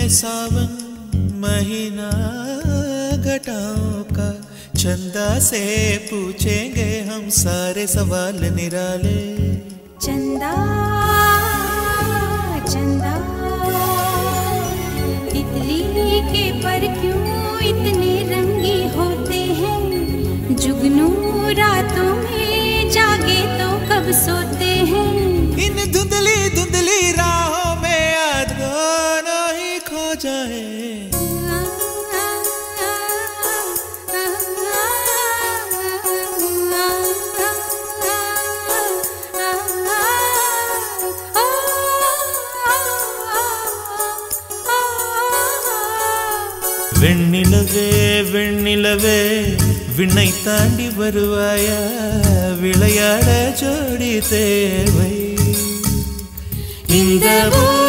सावन महीना घटाओं का, चंदा से पूछेंगे हम सारे सवाल निराले। चंदा चंदा तितली के पर क्यों इतने रंगी होते हैं, जुगनू रातों में जागे तो कब सोते हैं। इन धुंधली धुंधली राहों में याद दोनों ही खो जाए। வெண்ணிலவே வெண்ணிலவே விண்ணை தாண்டி வருவாயா, விளையாட ஜோடி தேவை இந்த